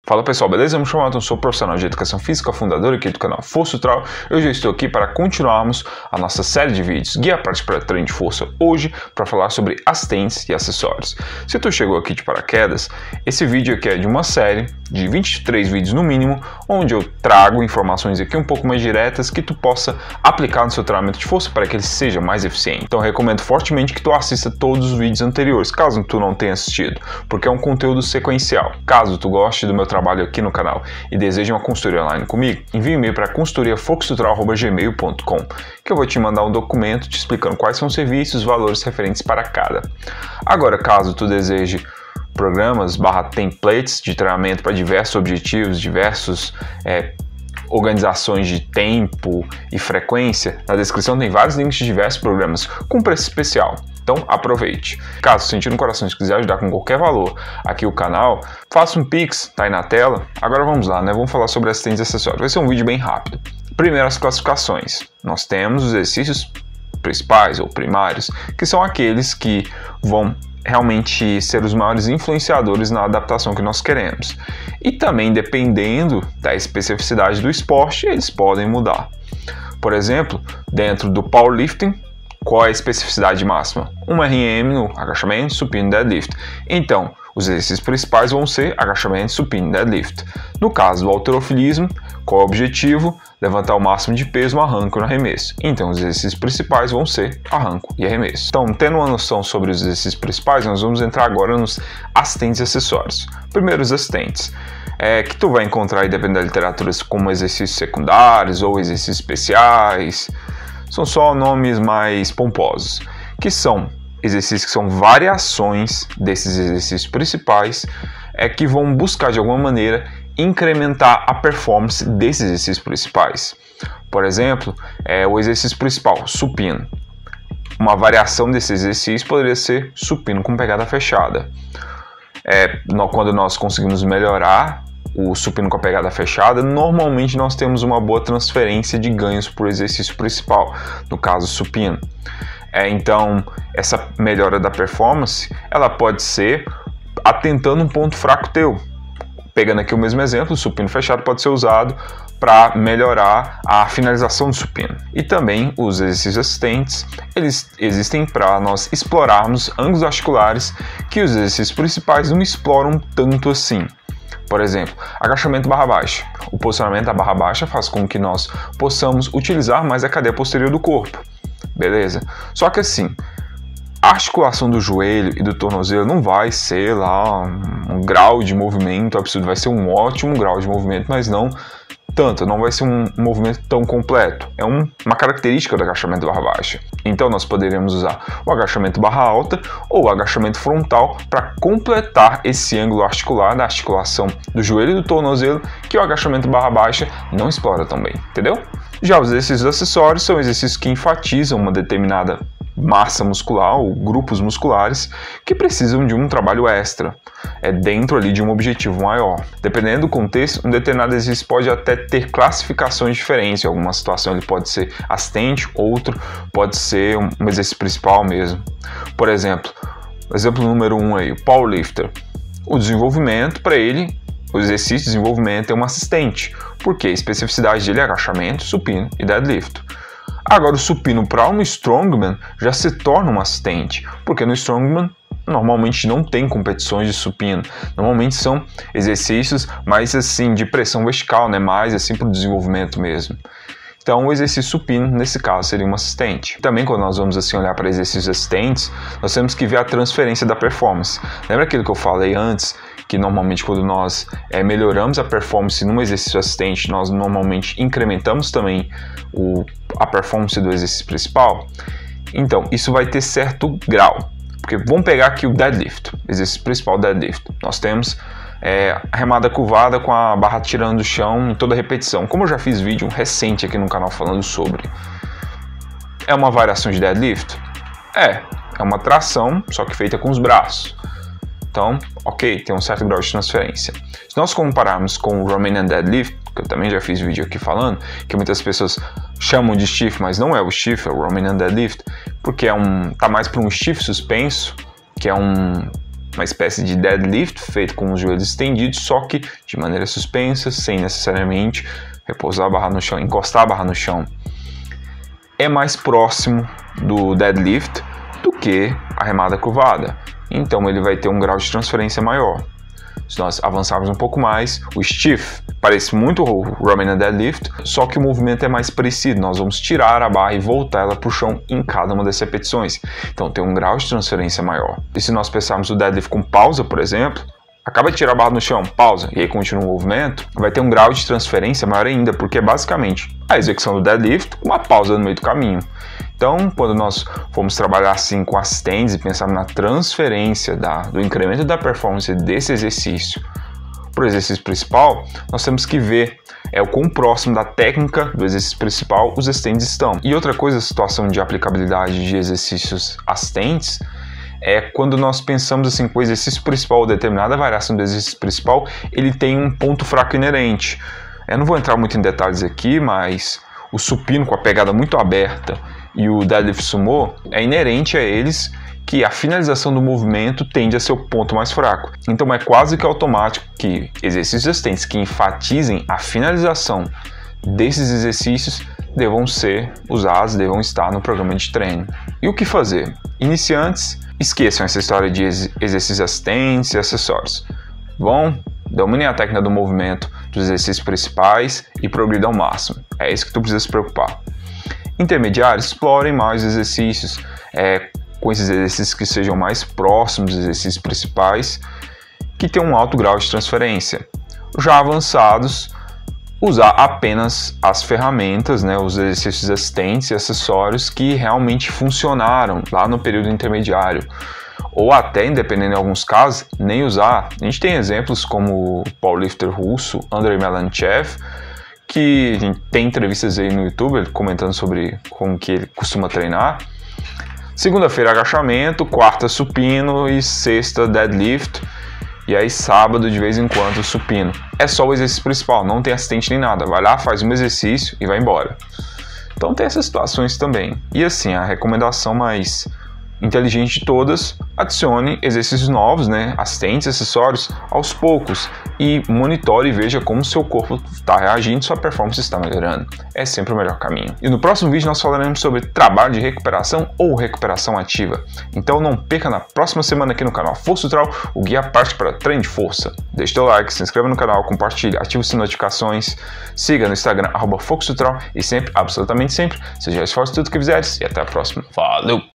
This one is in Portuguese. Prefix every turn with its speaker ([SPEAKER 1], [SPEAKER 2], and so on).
[SPEAKER 1] Fala pessoal, beleza? Eu me chamo Elton, sou profissional de educação física, fundador aqui do canal Força Neutral. Hoje eu estou aqui para continuarmos a nossa série de vídeos Guia Prática para Treino de Força, hoje para falar sobre assistentes e acessórios. Se tu chegou aqui de paraquedas, esse vídeo aqui é de uma série de 23 vídeos no mínimo, onde eu trago informações aqui um pouco mais diretas que tu possa aplicar no seu treinamento de força para que ele seja mais eficiente. Então eu recomendo fortemente que tu assista todos os vídeos anteriores, caso tu não tenha assistido, porque é um conteúdo sequencial. Caso tu goste do meu trabalho aqui no canal e deseje uma consultoria online comigo, envie um e-mail para consultoriafoxneutral@gmail.com, que eu vou te mandar um documento te explicando quais são os serviços, valores referentes para cada. Agora, caso tu deseje programas / templates de treinamento para diversos objetivos, diversos organizações de tempo e frequência, na descrição tem vários links de diversos programas com preço especial. Então aproveite. Caso sentir no coração e quiser ajudar com qualquer valor aqui o canal, faça um Pix, tá aí na tela. Agora vamos lá, né? Vamos falar sobre assistentes e acessórios. Vai ser um vídeo bem rápido. Primeiro, as classificações. Nós temos os exercícios principais ou primários, que são aqueles que vão realmente ser os maiores influenciadores na adaptação que nós queremos. E também, dependendo da especificidade do esporte, eles podem mudar. Por exemplo, dentro do powerlifting, qual é a especificidade máxima? 1 RM no agachamento, supino e deadlift. Então, os exercícios principais vão ser agachamento, supino e deadlift. No caso do halterofilismo, qual é o objetivo? Levantar o máximo de peso no arranco e no arremesso. Então, os exercícios principais vão ser arranco e arremesso. Então, tendo uma noção sobre os exercícios principais, nós vamos entrar agora nos assistentes e acessórios. Primeiro, os assistentes, que tu vai encontrar aí, dependendo da literatura, como exercícios secundários ou exercícios especiais. São só nomes mais pomposos, que são exercícios que são variações desses exercícios principais, que vão buscar de alguma maneira incrementar a performance desses exercícios principais. Por exemplo, o exercício principal, supino. Uma variação desse exercício poderia ser supino com pegada fechada. Quando nós conseguimos melhorar o supino com a pegada fechada, normalmente nós temos uma boa transferência de ganhos para o exercício principal, no caso supino. Então, essa melhora da performance, ela pode ser atentando um ponto fraco teu. Pegando aqui o mesmo exemplo, o supino fechado pode ser usado para melhorar a finalização do supino. E também os exercícios assistentes, eles existem para nós explorarmos ângulos articulares que os exercícios principais não exploram tanto assim. Por exemplo, agachamento barra baixa. O posicionamento da barra baixa faz com que nós possamos utilizar mais a cadeia posterior do corpo. Beleza? Só que assim, a articulação do joelho e do tornozelo não vai ser lá um grau de movimento absurdo. Vai ser um ótimo grau de movimento, mas não vai ser um movimento tão completo. É uma característica do agachamento barra baixa. Então nós poderíamos usar o agachamento barra alta ou o agachamento frontal para completar esse ângulo articular da articulação do joelho e do tornozelo, que o agachamento barra baixa não explora tão bem, entendeu? Já os exercícios acessórios são exercícios que enfatizam uma determinada massa muscular ou grupos musculares que precisam de um trabalho extra, dentro ali de um objetivo maior. Dependendo do contexto, um determinado exercício pode até ter classificações diferentes. Em alguma situação ele pode ser assistente, outro pode ser um exercício principal mesmo. Por exemplo, exemplo número 1 aí, o powerlifter. O desenvolvimento para ele, o exercício de desenvolvimento é um assistente, porque a especificidade dele é agachamento, supino e deadlift. Agora, o supino para um strongman já se torna um assistente, porque no strongman normalmente não tem competições de supino, normalmente são exercícios mais assim de pressão vertical, né? Mais assim para o desenvolvimento mesmo. Então, o exercício supino, nesse caso, seria um assistente. Também, quando nós vamos assim olhar para exercícios assistentes, nós temos que ver a transferência da performance. Lembra aquilo que eu falei antes? Que normalmente quando nós melhoramos a performance num exercício assistente, nós normalmente incrementamos também a performance do exercício principal. Então, isso vai ter certo grau. Porque vamos pegar aqui o deadlift, exercício principal deadlift. Nós temos a remada curvada com a barra tirando do chão em toda repetição. Como eu já fiz vídeo recente aqui no canal falando sobre. É uma variação de deadlift? É uma tração, só que feita com os braços. Então, ok, tem um certo grau de transferência. Se nós compararmos com o Romanian Deadlift, que eu também já fiz vídeo aqui falando, que muitas pessoas chamam de stiff, mas não é o stiff, é o Romanian Deadlift, porque tá mais para um stiff suspenso, que é uma espécie de deadlift feito com os joelhos estendidos, só que de maneira suspensa, sem necessariamente repousar a barra no chão, encostar a barra no chão. É mais próximo do deadlift do que a remada curvada, então ele vai ter um grau de transferência maior. Se nós avançarmos um pouco mais, o stiff parece muito o Romanian Deadlift, só que o movimento é mais parecido. Nós vamos tirar a barra e voltar ela para o chão em cada uma das repetições. Então tem um grau de transferência maior. E se nós pensarmos o deadlift com pausa, por exemplo, acaba de tirar a barra no chão, pausa, e aí continua o movimento, vai ter um grau de transferência maior ainda, porque é basicamente a execução do deadlift com uma pausa no meio do caminho. Então, quando nós formos trabalhar assim com as stands e pensar na transferência do incremento da performance desse exercício para o exercício principal, nós temos que ver o quão próximo da técnica do exercício principal os stands estão. E outra coisa, a situação de aplicabilidade de exercícios às stands, é quando nós pensamos assim que o exercício principal ou determinada variação do exercício principal, ele tem um ponto fraco inerente. Eu não vou entrar muito em detalhes aqui, mas o supino com a pegada muito aberta e o deadlift sumo, é inerente a eles que a finalização do movimento tende a ser o ponto mais fraco. Então é quase que automático que exercícios existentes que enfatizem a finalização desses exercícios devam ser usados, devam estar no programa de treino. E o que fazer? Iniciantes, esqueçam essa história de exercícios assistentes e acessórios. Dominem a técnica do movimento dos exercícios principais e progridam ao máximo. É isso que tu precisa se preocupar. Intermediários, explorem mais exercícios, com esses exercícios que sejam mais próximos dos exercícios principais, que tenham um alto grau de transferência. Já avançados, usar apenas as ferramentas, os exercícios assistentes e acessórios que realmente funcionaram lá no período intermediário. Ou até, independendo de alguns casos, nem usar. A gente tem exemplos como o powerlifter russo Andrei Melanchev, que a gente tem entrevistas aí no YouTube comentando sobre como que ele costuma treinar. Segunda-feira agachamento, quarta supino e sexta deadlift. E aí sábado de vez em quando supino. É só o exercício principal, não tem assistente nem nada. Vai lá, faz um exercício e vai embora. Então tem essas situações também. E assim, a recomendação mais inteligente de todas, adicione exercícios novos, assistentes, acessórios, aos poucos e monitore e veja como seu corpo está reagindo, sua performance está melhorando. É sempre o melhor caminho. E no próximo vídeo nós falaremos sobre trabalho de recuperação ou recuperação ativa. Então não perca na próxima semana aqui no canal Força Neutral, o guia parte para treino de força. Deixe seu like, se inscreva no canal, compartilhe, ative as notificações, siga no Instagram @FoxNeutral e sempre, absolutamente sempre, seja esforço tudo que fizeres e até a próxima. Valeu!